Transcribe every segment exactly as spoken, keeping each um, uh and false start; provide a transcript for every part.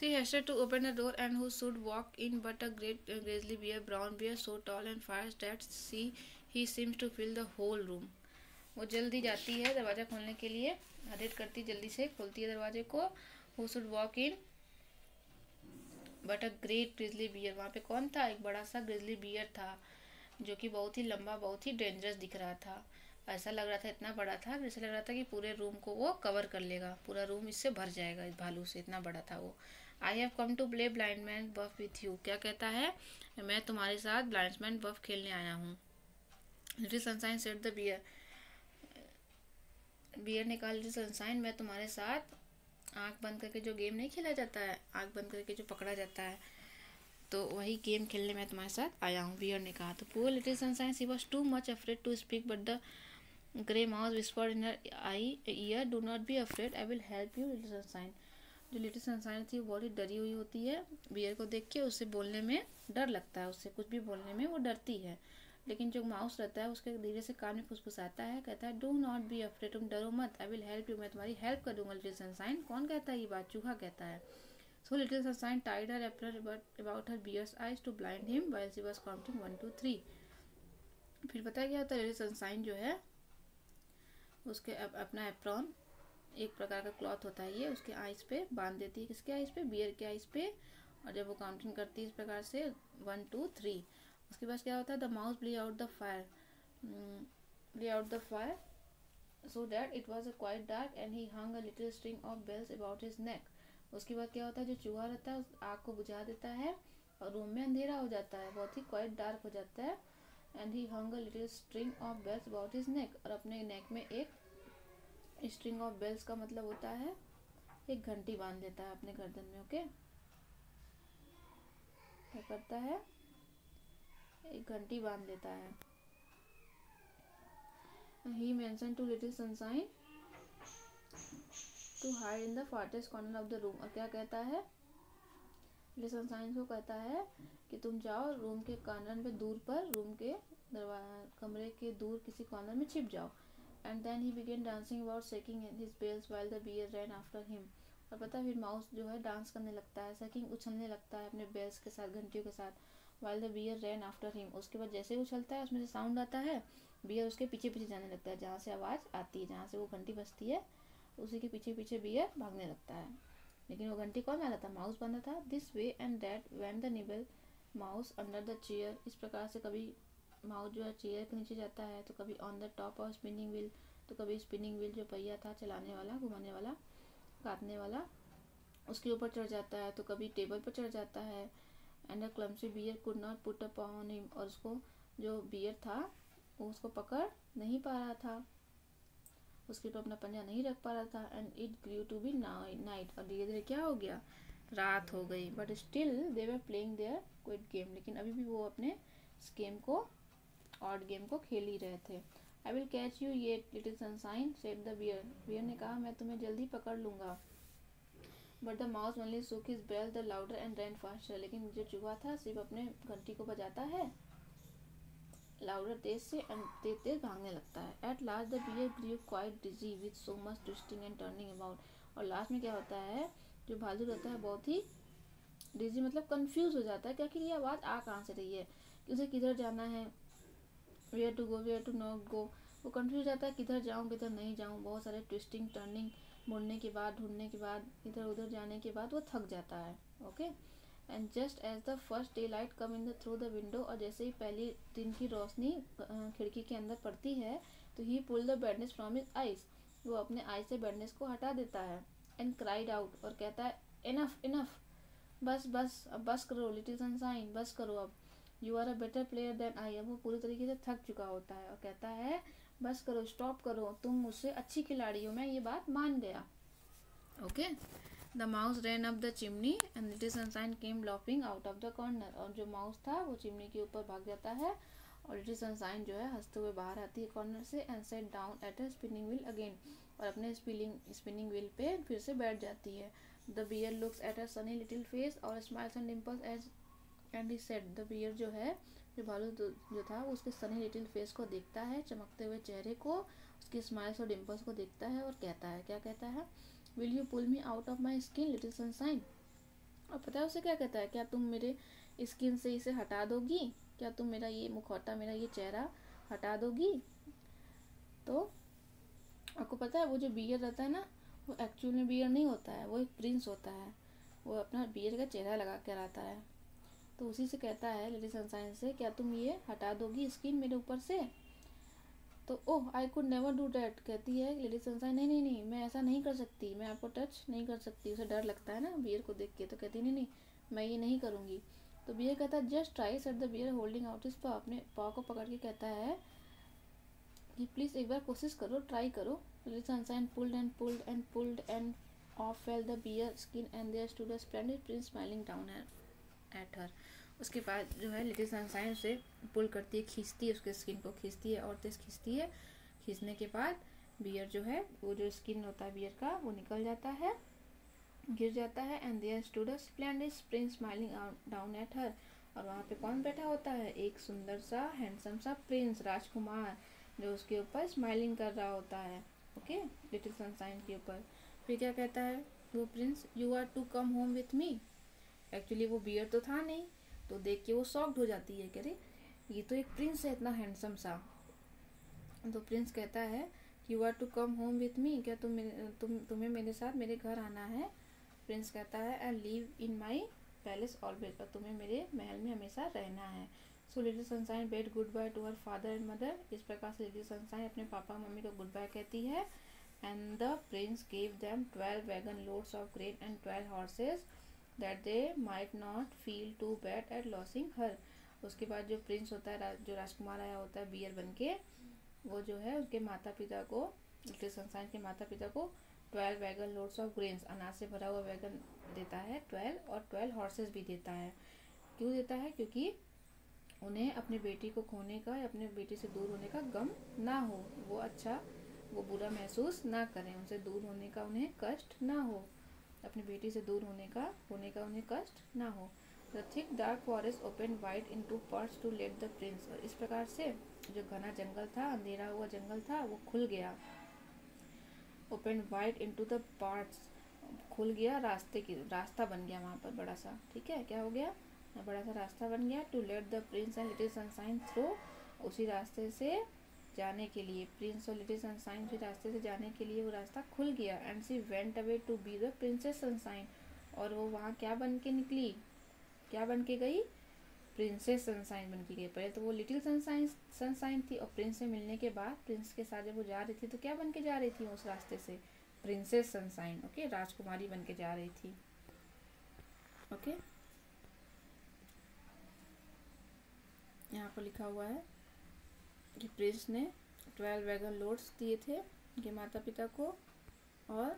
She hasted to open the door, and who should walk in but a great uh, grizzly bear, brown bear, so tall and fierce that she he seems to fill the whole room. वो जल्दी जाती है दरवाज़ा खोलने के लिए, हरेट करती जल्दी से खोलती है दरवाजे को. Who should walk in but a great grizzly bear. वहाँ पे कौन था? एक बड़ा सा ग्रिजली बियर था जो कि बहुत ही लंबा, बहुत ही डेंजरस दिख रहा था. ऐसा लग रहा था, इतना बड़ा था जैसे लग रहा था कि पूरे रूम को वो कवर कर लेगा, पूरा रूम इससे भर जाएगा, इस भालू से. इतना बड़ा था वो. I have come to play blind man buff with you. क्या कहता है? मैं तुम्हारे साथ ब्लाइंड मैन बफ खेलने आया हूँ. Little Sunshine said the bear. Bear ने कहा, लिटिल सनशाइन मैं तुम्हारे साथ आँख बंद करके जो गेम नहीं खेला जाता है, आँख बंद करके जो पकड़ा जाता है, तो वही गेम खेलने मैं तुम्हारे साथ आया हूँ, बियर ने कहा. तो poor Little Sunshine she was too much afraid to speak but the grey mouse whispered in her I ear, do not be afraid, I will help you Little Sunshine. जो लिटिल सनशाइन थी वो बहुत ही डरी हुई होती है beer को देख के. उससे बोलने में डर लगता है, उससे कुछ भी बोलने में वो डरती है. लेकिन जो माउस रहता है उसके धीरे से कान में फुसफुसाता है, कहता है डू नॉट बी अफ्रेड, तुम डरो मत, आई विल हेल्प यू, मैं तुम्हारी हेल्प कर दूंगा लिटिल सनशाइन. कौन कहता है ये बात? चूहा कहता है. So little Sunshine tied her apron about her bear's eyes to blind him while she was counting one two three. फिर पता है क्या होता है? लिटिल सनशाइन जो है उसके अप, अपना एप्रॉन, एक प्रकार का क्लॉथ होता है ये, उसके आइज पे बांध देती है. किसके आइज पे? बियर के आइज पे. और जब वो काउंटिंग करती है इस प्रकार से वन टू थ्री, उसके बाद क्या होता है? The mouse blew out the fire blew out the fire so that it was a quite dark and he hung a little string of bells about his neck. उसके बाद क्या होता है? जो चूहा रहता है उस आग को बुझा देता है और रूम में अंधेरा हो जाता है, बहुत ही क्वाइट डार्क हो जाता है. And he hung a little string of bells about his neck, और अपने नेक में एक स्ट्रिंग ऑफ बेल्स का मतलब होता है एक घंटी बांध देता है अपने गर्दन में. ओके, क्या करता है? एक घंटी बांध लेता है. He mention to Little Sunshine to hide in the farthest corner of the room. और क्या कहता है? लिटिल सनशाइन को कहता है कि तुम जाओ रूम के कॉर्नर में, दूर पर, रूम के दरवाजा कमरे के दूर किसी कॉर्नर में छिप जाओ. And then he began dancing about shaking his bells while the bear ran after him. और पता है फिर माउस जो है डांस करने लगता है, शेकिंग उछलने लगता है अपने बेल्स के साथ, घंटियों के साथ. While the bear ran after him, उसके बाद जैसे ही उछलता है उसमें से साउंड आता है, बियर उसके पीछे पीछे जाने लगता है, जहाँ से आवाज़ आती है, जहाँ से वो घंटी बजती है उसी के पीछे पीछे बियर भागने लगता है. लेकिन वो घंटी कौन मारा था? माउस बंधा था. This way and that when the nimble mouse under the chair. इस प्रकार से कभी माउस जो है चेयर के नीचे जाता है, तो कभी on the top of spinning wheel, तो कभी स्पिनिंग व्हील जो पहिया था चलाने वाला, घुमाने वाला, काटने वाला, उसके ऊपर चढ़ जाता है, तो कभी टेबल पर चढ़ जाता है. And a clumsy bear could not put up on him, और उसको जो बियर था वो उसको पकड़ नहीं पा रहा था, उसके ऊपर अपना पंजा नहीं रख पा रहा था. And it grew to be night, और धीरे धीरे क्या हो गया? रात हो गई. But still they were playing their quiet game, लेकिन अभी भी वो अपने इस गेम को, ऑड गेम को खेल ही रहे थे. I will catch you yet Little Sunshine said the bear. Bear ने कहा, मैं तुम्हें जल्दी पकड़ लूंगा. But the mouse only shook his bell the louder and ran faster. लेकिन जो चूहा था सिर्फ अपने घंटी को बजाता है लाउडर, तेज से, एंड तेज तेज भागने लगता है. At last the bear grew quite dizzy with so much twisting and turning about. और लास्ट में क्या होता है? जो भालू रहता है बहुत ही डिजी मतलब कंफ्यूज हो जाता है कि आखिर ये आवाज़ आ कहाँ से रही है, कि उसे किधर जाना है, where to go where to not go. वो कंफ्यूज जाता है किधर जाऊँ किधर नहीं जाऊँ. बहुत सारे ट्विस्टिंग टर्निंग, मुड़ने के बाद, ढूंढने के बाद, इधर उधर जाने के बाद वो थक जाता है. Okay. And just as the first day light come in the through the window, और जैसे ही पहली दिन की रोशनी खिड़की के अंदर पड़ती है, तो ही pull the badness from his eyes, वो अपने आइज से बैडनेस को हटा देता है. एंड क्राइड आउट, और कहता है इनफ इनफ, बस बस, अब बस करो लिटिल सनशाइन, बस करो अब. You are a better player than I. अब वो पूरी तरीके से थक चुका होता है और कहता है बस करो, स्टॉप करो, तुम मुझसे अच्छी खिलाड़ी हो, मैं ये बात मान गया. Okay. The mouse ran up the chimney and little sunshine came lopping out of the corner. और जो माउस था वो चिमनी के ऊपर भाग जाता है, और लिटिल सनशाइन जो है हंसते हुए बाहर आती है कॉर्नर से. And sat down at a spinning wheel again, और अपने स्पिनिंग स्पिनिंग व्हील पे फिर से बैठ जाती है. The bear looks at a sunny little face और smiles and dimples as and he said. The bear जो है, जो भालू जो था, वो उसके सनी लिटिल फेस को देखता है, चमकते हुए चेहरे को, उसकी स्माइल्स और डिम्पल्स को देखता है, और कहता है, क्या कहता है? Will you pull me out of my skin little sunshine. और पता है उसे क्या कहता है, क्या तुम मेरे स्किन से इसे हटा दोगी, क्या तुम मेरा ये मुखौटा, मेरा ये चेहरा हटा दोगी। तो आपको पता है वो जो बियर रहता है ना, वो एक्चुअल में बियर नहीं होता है, वो एक प्रिंस होता है, वो अपना बियर का चेहरा लगा कर आता है। तो उसी से कहता है लेडी सनशाइन से, क्या तुम ये हटा दोगी स्किन मेरे ऊपर से। तो oh I could never do that, कहती है लेडी सनशाइन, नहीं नहीं नहीं मैं ऐसा नहीं कर सकती, मैं आपको टच नहीं कर सकती। उसे डर लगता है ना बियर को देख के, तो कहती नहीं नहीं मैं ये नहीं करूँगी। तो बियर कहता है just try, said the bear holding out his paw, अपने पॉ को पकड़ के कहता है कि प्लीज़ एक बार कोशिश करो, ट्राई करो। Lady sunshine pulled and pulled and pulled and off fell the bear skin and there stood a splendid prince smiling down at her. उसके बाद जो है लेडी सनशाइन उसे पुल करती है, खींचती है, उसके स्किन को खींचती है और तेज खींचती है। खींचने के बाद बियर जो है, वो जो स्किन होता है बियर का, वो निकल जाता है, गिर जाता है। And there stood a splendid prince smiling down at her, और वहाँ पे कौन बैठा होता है, एक सुंदर सा हैंडसम सा प्रिंस, राजकुमार, जो उसके ऊपर स्माइलिंग कर रहा होता है, ओके, लिटिल सनशाइन के ऊपर। फिर क्या कहता है वो prince, you are to come home with me. Actually वो बियर तो था नहीं, तो देख के वो शॉक्ड हो जाती है, कह रही ये तो एक प्रिंस है इतना हैंडसम सा। तो प्रिंस कहता है you are to come home with me, क्या तुम तुम तुम्हें मेरे साथ मेरे घर आना है। प्रिंस कहता है and live in my palace always, और तुम्हें मेरे महल में हमेशा रहना है। So little sunshine bade goodbye to her father and mother, इस प्रकार से लिटिल सनशाइन अपने पापा मम्मी को गुड बाय कहती है। And the prince gave them twelve wagon loads of grain and twelve horses that they might not feel too bad at losing her. उसके बाद जो प्रिंस होता है, जो राजकुमार आया होता है बियर बन के, वो जो है उसके माता पिता को, लिटिल सनशाइन के माता पिता को twelve wagon loads of grains, अनाज से भरा हुआ वैगन देता है ट्वेल्व, और ट्वेल्व हॉर्सेस भी देता है। क्यों देता है, क्योंकि उन्हें अपनी बेटी को खोने का या अपने बेटी से दूर होने का गम ना हो, वो अच्छा वो बुरा महसूस ना करें, उनसे दूर होने का उन्हें कष्ट ना हो, अपनी बेटी से दूर होने का होने का उन्हें कष्ट ना हो। The thick dark forest open wide into parts to let the prince, और इस प्रकार से जो घना जंगल था, अंधेरा हुआ जंगल था, वो खुल गया। Open wide into the parts, खुल गया, रास्ते की रास्ता बन गया वहाँ पर बड़ा सा, ठीक है, क्या हो गया, बड़ा सा रास्ता बन गया। To let the prince and little sunshine through, उसी रास्ते से जाने के लिए, प्रिंस और लिटिल सनशाइन उसी रास्ते से जाने के लिए वो रास्ता खुल गया। And she went away to be the princess sunshine, और वो वहाँ क्या बन के निकली, क्या बन के गई, प्रिंसेस सनशाइन बन के गई। पहले तो वो लिटिल सनशाइन सनशाइन थी, और प्रिंस से मिलने के बाद प्रिंस के साथ जब वो जा रही थी तो क्या बन के जा रही थी उस रास्ते से, प्रिंसेस सनशाइन, ओके, राजकुमारी बन के जा रही थी, ओके। यहाँ पर लिखा हुआ है कि प्रिंस ने ट्वेल्व वैगन लोड्स दिए थे उनके माता पिता को, और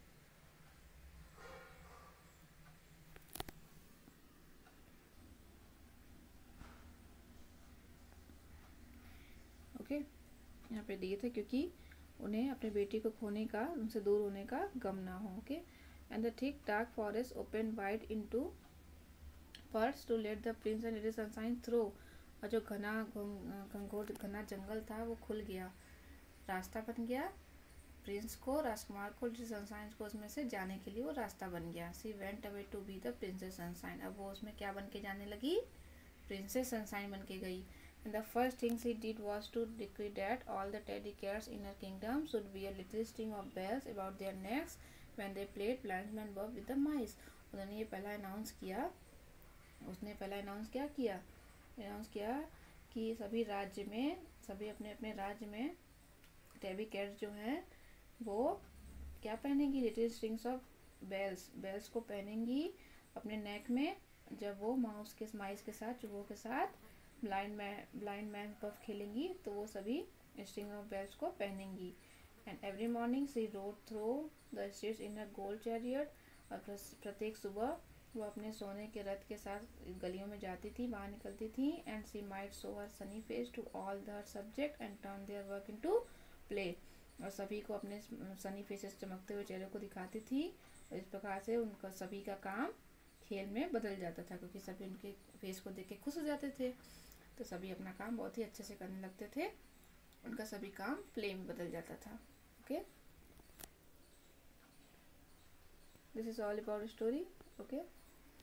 ओके यहाँ पे दिए थे क्योंकि उन्हें अपने बेटी को खोने का, उनसे दूर होने का गम ना हो, okay. And the thick dark forest open wide into parts to let the prince and little sunshine through, और जो घना घंघोर घना जंगल था वो खुल गया, रास्ता बन गया प्रिंस को, राजकुमार को, लिटिल सनशाइन को उसमें से जाने के लिए वो रास्ता बन गया। She went away to be the princess sunshine, अब वो उसमें क्या बन के जाने लगी, प्रिंसेस सनशाइन बन के गई। And the first thing she did was to decree that all the teddy bears in her kingdom should wear little string of bells about their necks when they played Blind Bob with the mice. उन्होंने ये पहला announce किया, उसने पहला announce क्या किया, announce किया कि सभी राज्य में, सभी अपने अपने राज्य में टेबी कैट्स जो हैं वो क्या पहनेंगी, little strings of bells, bells को पहनेंगी अपने नेक में, जब वो माउस के माइस के साथ, चूहों के साथ blind man blind man buff खेलेंगी, तो वो सभी स्ट्रिंग ऑफ बेल्स को पहनेंगी। And every morning she rode through the streets in a gold chariot, और प्रत्येक सुबह वो अपने सोने के रथ के साथ गलियों में जाती थी, बाहर निकलती थी। And she might show her sunny face to all their subjects and turn their work into play, और सभी को अपने सनी फेसेस, चमकते हुए चेहरे को दिखाती थी, और इस प्रकार से उनका सभी का काम खेल में बदल जाता था, क्योंकि सभी उनके फेस को देख के खुश हो जाते थे, तो सभी अपना काम बहुत ही अच्छे से करने लगते थे, उनका सभी काम प्ले में बदल जाता था, okay. This is all about story, okay.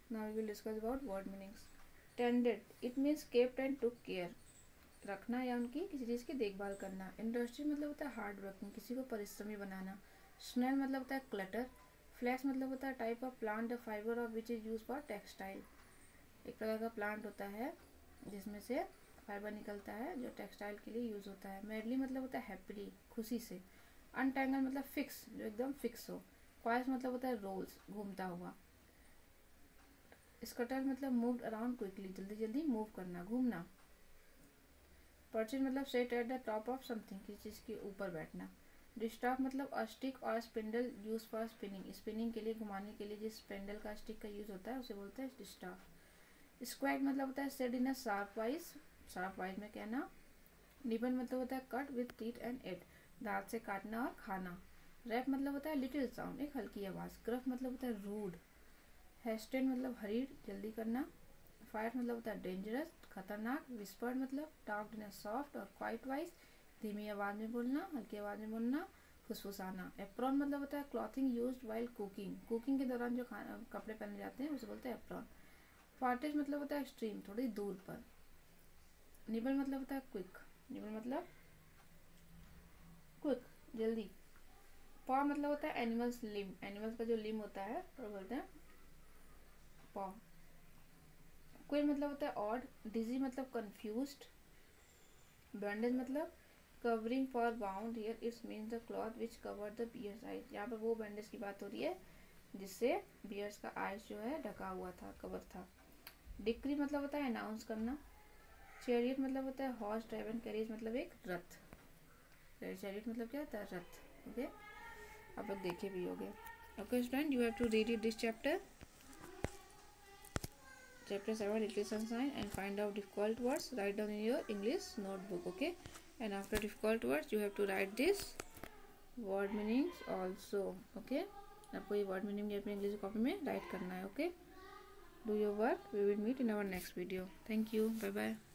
Now we will discuss about word meanings. Tended, it means kept and took care, रखना या उनकी किसी चीज़ की देखभाल करना। इंडस्ट्री मतलब होता है हार्ड वर्किंग, किसी को परिश्रमी बनाना। स्नेल मतलब होता है क्लटर। फ्लैक्स मतलब होता है type of plant the fibre of which is use for textile, एक प्रकार का प्लांट होता है जिसमें से फाइबर निकलता है जो टेक्सटाइल के लिए यूज होता है। मैडली मतलब होता है हैप्पीली, खुशी से। अनटैंगल मतलब फिक्स, जो एकदम फिक्स हो। क्वाइस मतलब होता है रोल्स, घूमता हुआ। स्कटर मतलब मूव अराउंड क्विकली, जल्दी जल्दी मूव करना, घूमना। पर्चिन मतलब sat at the top of something, किसी चीज के ऊपर बैठना। डिस्टाफ मतलब अ स्टिक और spindle use for spinning, spinning के लिए, घुमाने के लिए जिस स्पिंडल का स्टिक का यूज होता है उसे बोलते हैं डिस्टाफ। स्क्वैग मतलब होता है said in a sharp voice, sharp voice में कहना। निबन मतलब होता है cut with teeth and ate, दांत से काटना और खाना। रैप मतलब होता है लिटिल साउंड, एक हल्की आवाज। ग्रफ मतलब होता है रूड। हेस्टेड मतलब हरीड, जल्दी करना। फायर मतलब होता है डेंजरस, खतरनाक। विस्पर्ड मतलब टॉक्ड इन अ सॉफ्ट और क्वाइट वॉइस, धीमी आवाज में बोलना, हल्की आवाज में बोलना, फुसफुसाना। एप्रॉन मतलब होता है clothing used while cooking, cooking के दौरान जो खाना कपड़े पहने जाते हैं उसे बोलते हैं एप्रॉन। फार्टेज मतलब होता है एक्सट्रीम, थोड़ी दूर पर। निबल मतलब होता है क्विक, निबल मतलब क्विक, जल्दी। पॉ मतलब होता है एनिमल्स लिम, एनिमल्स का जो लिम होता है तो बोलते हैं पॉ। क्विल मतलब होता है ऑड। डिजी मतलब कंफ्यूज्ड। बैंडेज मतलब covering for wound, here it's means the cloth which cover the bear's eyes, यहाँ पर वो बैंडेज की बात हो रही है जिससे बियर्स का आइज जो है ढका हुआ था, कवर था। डिक्री मतलब होता है अनाउंस करना। चैरियट मतलब होता है हॉर्स ड्राइवन, कैरियज मतलब एक रथ। चैरियट मतलब क्या होता है, रथ। ओके, आप लोग देखे भी होंगे। Okay student, you have to read it this chapter, chapter seven, Little Sunshine, and find out difficult words, write down in your English notebook. Okay, and after difficult words you have to write this word meanings also. Okay, आपको ये word meaning अपने English copy में write करना है. Okay, do your work, we will meet in our next video. Thank you, bye bye.